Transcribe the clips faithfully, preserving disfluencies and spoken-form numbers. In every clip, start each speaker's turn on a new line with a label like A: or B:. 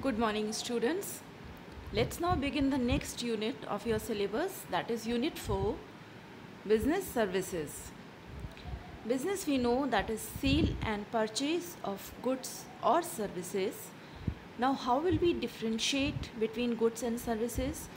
A: Good morning, students. Let's now begin the next unit of your syllabus, that is Unit four, Business Services. Business, we know, that is sale and purchase of goods or services. Now, how will we differentiate between goods and services?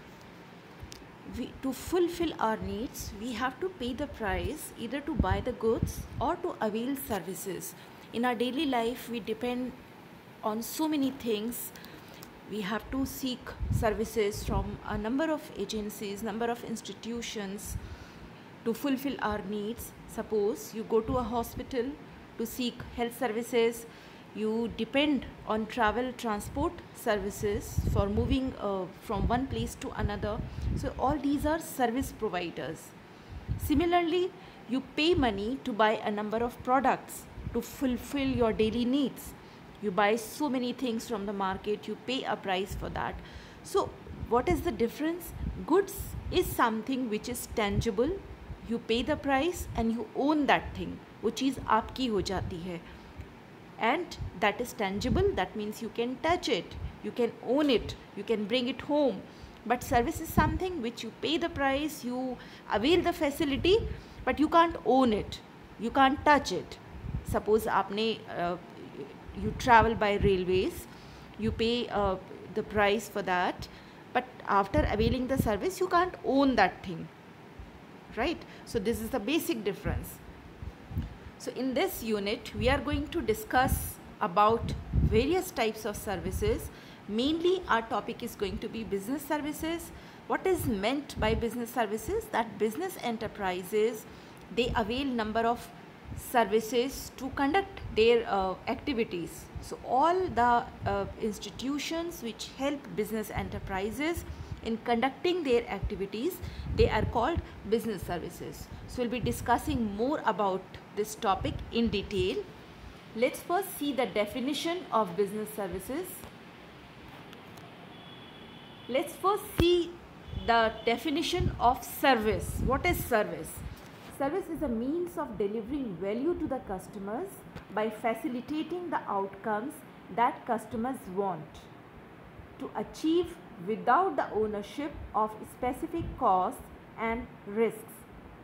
A: We, to fulfill our needs, we have to pay the price either to buy the goods or to avail services. In our daily life, we depend on so many things. We have to seek services from a number of agencies, number of institutions to fulfill our needs. Suppose you go to a hospital to seek health services, you depend on travel transport services for moving uh, from one place to another. So all these are service providers. Similarly, you pay money to buy a number of products to fulfill your daily needs. You buy so many things from the market, you pay a price for that. So what is the difference? Goods is something which is tangible. You pay the price and you own that thing. वो चीज़ आपकी हो जाती है. And that is tangible. That means you can touch it, you can own it, you can bring it home. But service is something which you pay the price, you avail the facility, but you can't own it, you can't touch it. Suppose आपने uh, you travel by railways, you pay uh, the price for that, but after availing the service you can't own that thing, right? So this is the basic difference. So in this unit we are going to discuss about various types of services. Mainly our topic is going to be business services. What is meant by business services? That business enterprises, they avail number of services to conduct their uh, activities. So all the uh, institutions which help business enterprises in conducting their activities, they are called business services. So we'll be discussing more about this topic in detail. Let's first see the definition of business services. Let's first see the definition of service. What is service? Service is a means of delivering value to the customers by facilitating the outcomes that customers want to achieve without the ownership of specific costs and risks.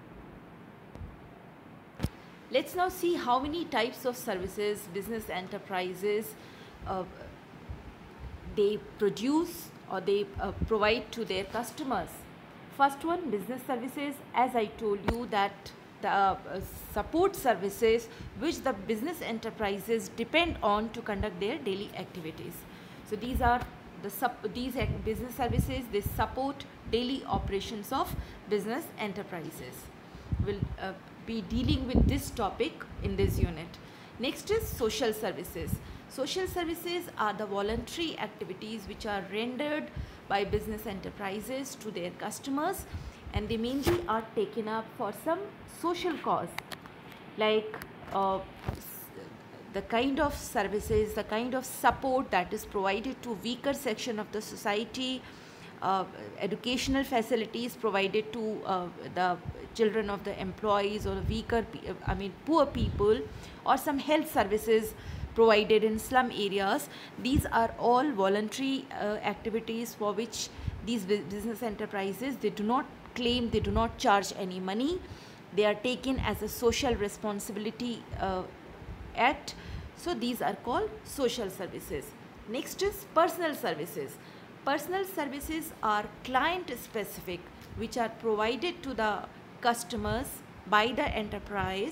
A: Let's now see how many types of services business enterprises uh, they produce or they uh, provide to their customers. First one, business services. As I told you, that the uh, support services which the business enterprises depend on to conduct their daily activities. So these are the sup these business services, they support daily operations of business enterprises. We'll uh, be dealing with this topic in this unit. Next is social services. Social services are the voluntary activities which are rendered by business enterprises to their customers, and they mainly are taken up for some social cause, like uh, the kind of services, the kind of support that is provided to weaker section of the society, uh, educational facilities provided to uh, the children of the employees or the weaker, I mean poor people, or some health services provided in slum areas. These are all voluntary uh, activities for which these business enterprises, they do not claim, they do not charge any money. They are taken as a social responsibility uh, act. So these are called social services. Next is personal services. Personal services are client specific, which are provided to the customers by the enterprise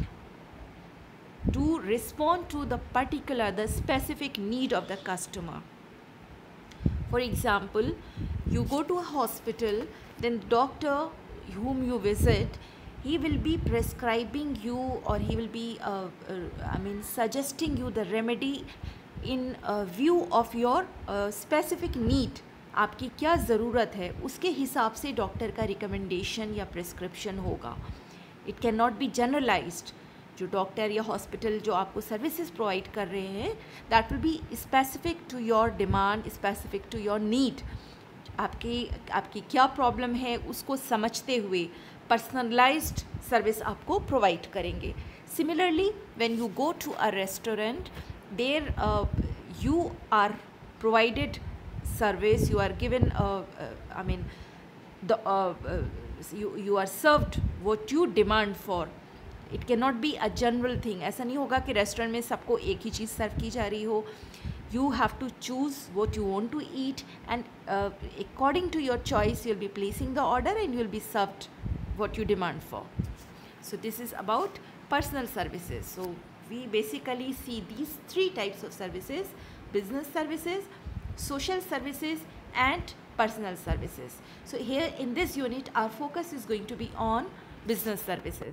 A: to respond to the particular, the specific need of the customer. For example, you go to a hospital, then the doctor whom you visit, he will be prescribing you, or he will be uh, uh, I mean suggesting you the remedy in uh, view of your uh, specific need. आपकी क्या ज़रूरत है उसके हिसाब से doctor का recommendation या prescription होगा. It can not be generalised. जो डॉक्टर या हॉस्पिटल जो आपको सर्विसेज प्रोवाइड कर रहे हैं, that will be specific to your demand, specific to your need. आपकी आपकी क्या प्रॉब्लम है उसको समझते हुए पर्सनलाइज्ड सर्विस आपको प्रोवाइड करेंगे. Similarly when you go to a restaurant, there you are provided service, you are given, uh, uh, I mean, the uh, uh, you you are served what you demand for. It cannot be a general thing. ऐसा नहीं होगा कि restaurant में सबको एक ही चीज़ सर्व की जा रही हो. You have to choose what you want to eat, and uh, according to your choice you'll be placing the order and you'll be served what you demand for. So this is about personal services. So we basically see these three types of services: business services, social services, and personal services. So here in this unit our focus is going to be on business services.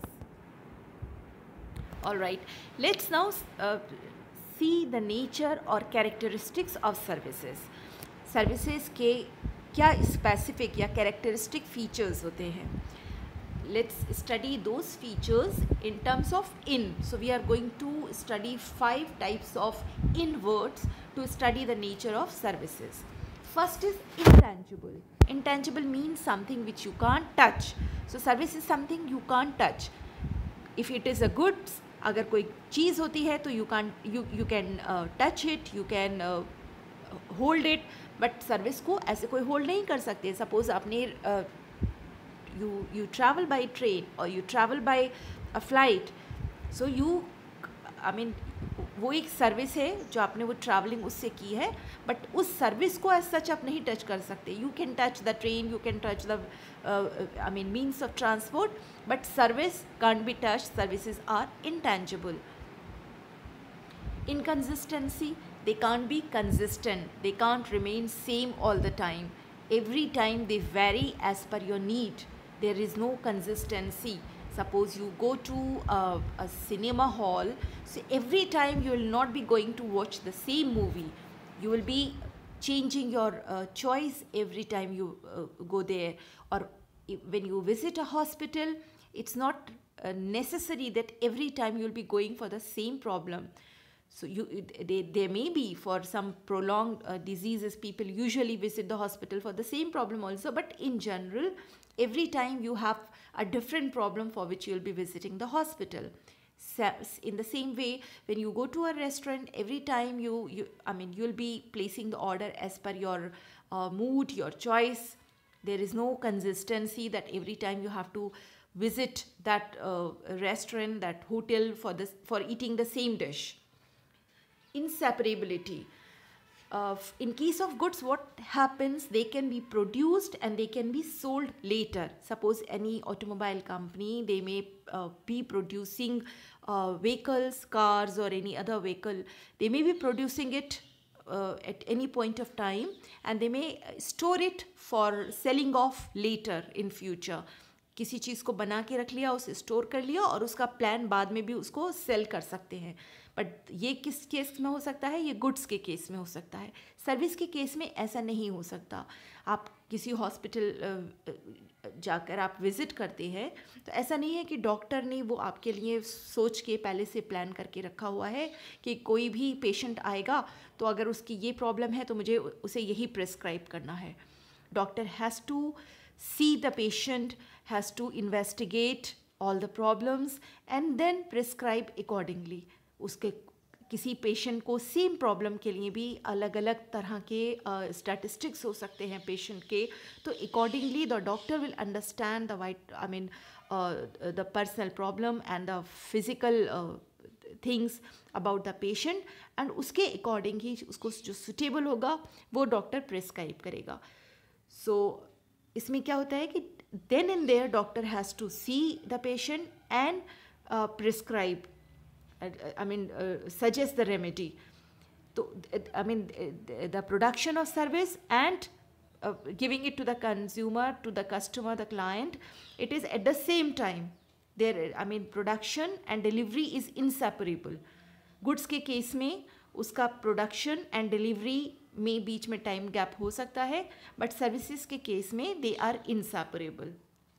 A: All right, let's now uh, see the nature or characteristics of services. Services के क्या specific या characteristic features होते हैं? Let's study those features in terms of in. So we are going to study five types of in words to study the nature of services. First is intangible. Intangible means something which you can't touch. So service is something you can't touch. If it is a goods, अगर कोई चीज़ होती है तो you can you you can touch it, you can hold it, but service को ऐसे कोई hold नहीं कर सकते. सपोज आपने you you travel by train और you travel by a flight, so you I mean वो एक सर्विस है जो आपने वो ट्रैवलिंग उससे की है, बट उस सर्विस को एज सच आप नहीं टच कर सकते. You can touch the train, you can touch the I mean means of transport, but service can't be touched. Services are intangible. Inconsistency, they can't be consistent, they can't remain same all the time. Every time they vary as per your need. There is no consistency. Suppose you go to a, a cinema hall, so every time you will not be going to watch the same movie. You will be changing your uh, choice every time you uh, go there. Or when you visit a hospital, it's not uh, necessary that every time you'll be going for the same problem. So you, they, there may be for some prolonged uh, diseases, people usually visit the hospital for the same problem also, but in general, every time you have a different problem for which you'll be visiting the hospital. So, in the same way, when you go to a restaurant, every time you, you I mean, you'll be placing the order as per your uh, mood, your choice. There is no consistency that every time you have to visit that uh, restaurant, that hotel for this for eating the same dish. Inseparability. Uh, in case of goods, what happens? They can be produced and they can be sold later. Suppose any automobile company, they may uh, be producing uh, vehicles, cars, or any other vehicle. They may be producing it uh, at any point of time, and they may store it for selling off later in future. किसी चीज़ को बना के रख लिया, उसे store कर लिया और उसका प्लान बाद में भी उसको सेल कर सकते हैं. बट ये किस केस में हो सकता है? ये गुड्स के केस में हो सकता है. सर्विस के केस में ऐसा नहीं हो सकता. आप किसी हॉस्पिटल जाकर आप विज़िट करते हैं तो ऐसा नहीं है कि डॉक्टर ने वो आपके लिए सोच के पहले से प्लान करके रखा हुआ है कि कोई भी पेशेंट आएगा तो अगर उसकी ये प्रॉब्लम है तो मुझे उसे यही प्रिस्क्राइब करना है. Doctor has to see the patient, has to investigate all the problems and then prescribe accordingly. उसके किसी पेशेंट को सेम प्रॉब्लम के लिए भी अलग अलग तरह के स्टैटिस्टिक्स uh, हो सकते हैं पेशेंट के, तो accordingly the doctor will understand the white I mean the personal problem and the physical things about the patient, and उसके अकॉर्डिंग ही उसको जो सुटेबल होगा वो डॉक्टर प्रिस्क्राइब करेगा. सो so, इसमें क्या होता है कि then and there doctor has to see the patient and prescribe, I mean suggest the remedy. तो I mean the production of service and giving it to the consumer, to the customer, the client, it is at the same time. There I mean production and delivery is inseparable. Goods के case में उसका production and delivery में बीच में time gap हो सकता है, but services के case में they are inseparable.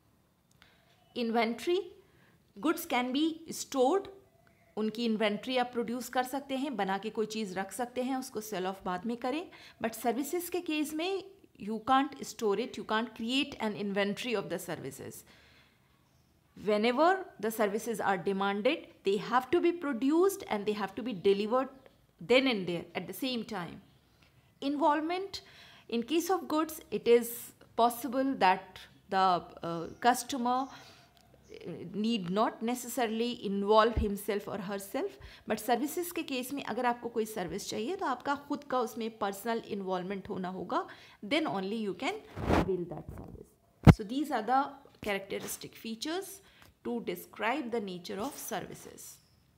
A: Inventory, goods can be stored. उनकी इन्वेंट्री आप प्रोड्यूस कर सकते हैं, बना के कोई चीज़ रख सकते हैं, उसको सेल ऑफ बाद में करें. बट सर्विसेज के केस में you can't store it, you can't create an inventory of the services. Whenever the services are demanded, they have to be produced and they have to be delivered then and there at the same time. Involvement, in case of goods, it is possible that the uh, customer need not necessarily involve himself or herself, but services के case में अगर आपको कोई service चाहिए तो आपका खुद का उसमें पर्सनल इन्वॉल्वमेंट होना होगा, then only you can avail that service. So these are the characteristic features to describe the nature of services.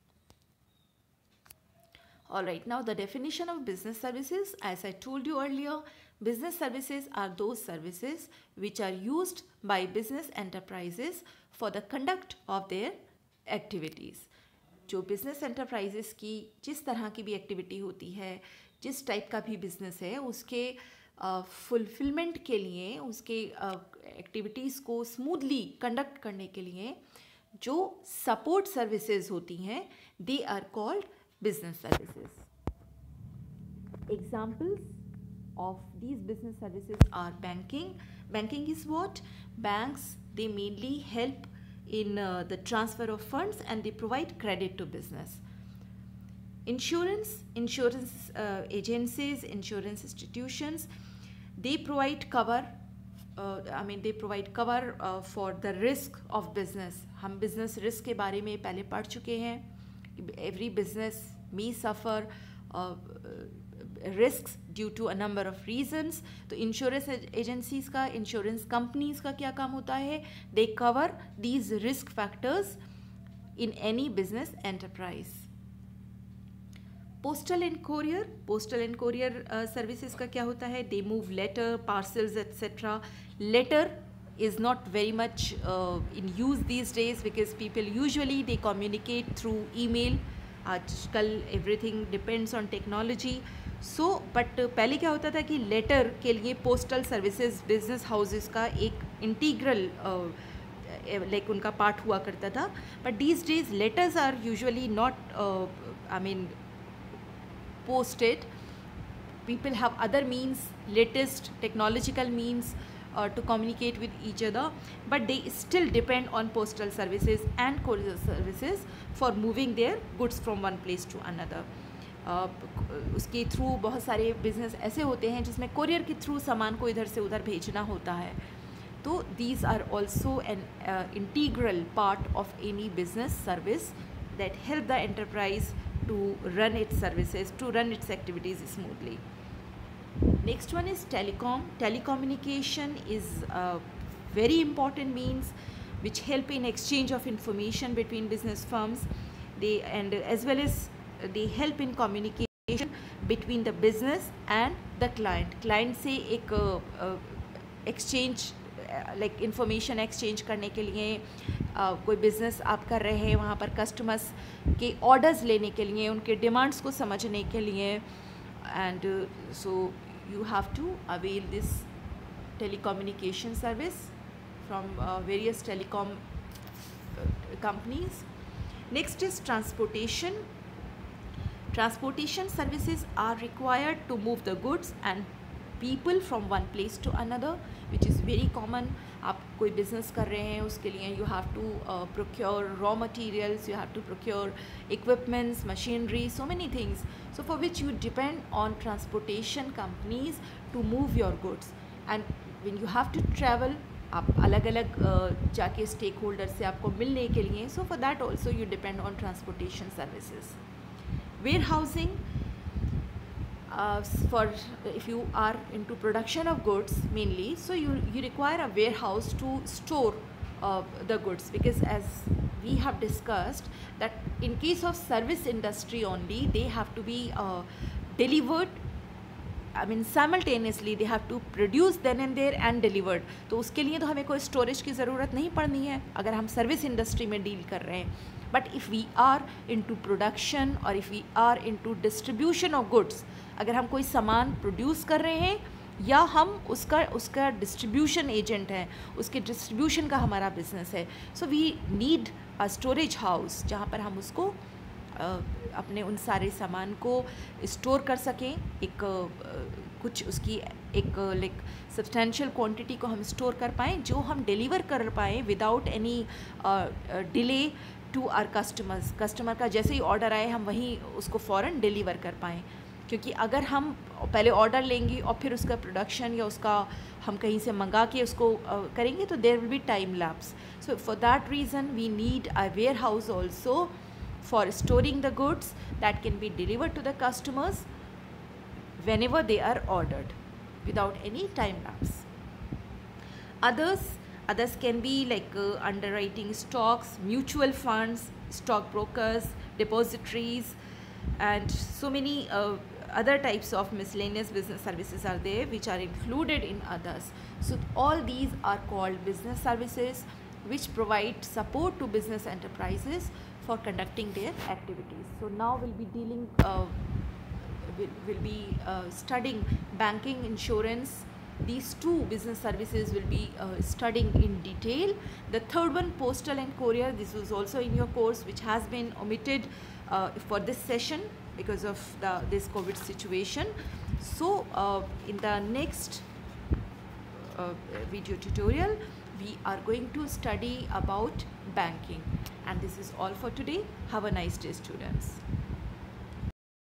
A: Alright, now the definition of business services. As I told you earlier, business services are those services which are used by business enterprises for the conduct of their activities. जो business enterprises की जिस तरह की भी activity होती है, जिस type का भी business है, उसके uh, fulfillment के लिए, उसके uh, activities को smoothly conduct करने के लिए जो support services होती हैं, they are called business services. Examples of these business services are banking. Banking is what? Banks, they mainly help in uh, the transfer of funds and they provide credit to business. Insurance, insurance uh, agencies, insurance institutions, they provide cover. Uh, I mean, they provide cover uh, for the risk of business. हम business risk के बारे में पहले पढ़ चुके हैं. Every business may suffer uh, risks due to a number of reasons. तो insurance agencies का, insurance companies का क्या काम होता है? They cover these risk factors in any business enterprise. Postal and courier, postal and courier uh, services का क्या होता है? They move letter, parcels, et cetera. Letter is not very much uh, in use these days because people usually they communicate through email. आजकल everything depends on technology. So but uh, पहले क्या होता था कि letter के लिए postal services business houses का एक integral uh, like उनका part हुआ करता था. But these days letters are usually not uh, I mean posted. People have other means, latest technological means Uh, to communicate with each other, but they still depend on postal services and courier services for moving their goods from one place to another. uh, उसके through बहुत सारे business ऐसे होते हैं जिसमें courier के through सामान को इधर से उधर भेजना होता है. तो these are also an uh, integral part of any business service that help the enterprise to run its services, to run its activities smoothly. Next one is telecom. Telecommunication is a very important means which help in exchange of information between business firms. They and as well as they help in communication between the business and the client. Client से एक uh, exchange uh, like information exchange करने के लिए uh, कोई business आप कर रहे हैं वहाँ पर customers के orders लेने के लिए, उनके demands को समझने के लिए, and uh, so you have to avail this telecommunication service from uh, various telecom uh, companies. Next is transportation. Transportation services are required to move the goods and people from one place to another, which is very common. आप कोई business कर रहे हैं उसके लिए you have to uh, procure raw materials, you have to procure equipments, machinery, so many things. So for which you depend on transportation companies to move your goods. And when you have to travel, आप अलग अलग uh, जाके stakeholders से आपको मिलने के लिए, so for that also you depend on transportation services. Warehousing. Uh, for if you are into production of goods mainly, so you, you require a warehouse to store uh, the goods, because as we have discussed that in case of service industry only, they have to be uh, delivered, I mean simultaneously they have to produce then and there and delivered. तो उसके लिए तो हमें कोई storage की ज़रूरत नहीं पड़नी है अगर हम service industry में deal कर रहे हैं. But if we are into production or if we are into distribution of goods, अगर हम कोई सामान प्रोड्यूस कर रहे हैं या हम उसका उसका डिस्ट्रीब्यूशन एजेंट हैं, उसके डिस्ट्रीब्यूशन का हमारा बिजनेस है, so we need a storage house जहाँ पर हम उसको uh, अपने उन सारे सामान को स्टोर कर सकें. एक uh, कुछ उसकी एक लाइक सब्सटेंशियल क्वांटिटी को हम स्टोर कर पाएँ जो हम डिलीवर कर पाएँ without any delay to our customers. Customer का जैसे ही ऑर्डर आए हम वहीं उसको फ़ौरन डिलीवर कर पाएँ. क्योंकि अगर हम पहले ऑर्डर लेंगे और फिर उसका प्रोडक्शन या उसका हम कहीं से मंगा के उसको uh, करेंगे तो there will be time lapse. So for that reason we need a warehouse also for storing the goods that can be delivered to the customers whenever they are ordered without any time lapse. Others, others can be like uh, underwriting stocks, mutual funds, stock brokers, depositories, and so many uh, other types of miscellaneous business services are there which are included in others. So all these are called business services which provide support to business enterprises for conducting their activities. So now we'll be dealing uh, will, will be uh, studying banking, insurance. These two business services will be uh, studying in detail. The third one, postal and courier, this was also in your course which has been omitted uh, for this session because of the this COVID situation. So uh, in the next uh, video tutorial we are going to study about banking, and this is all for today. Have a nice day, students.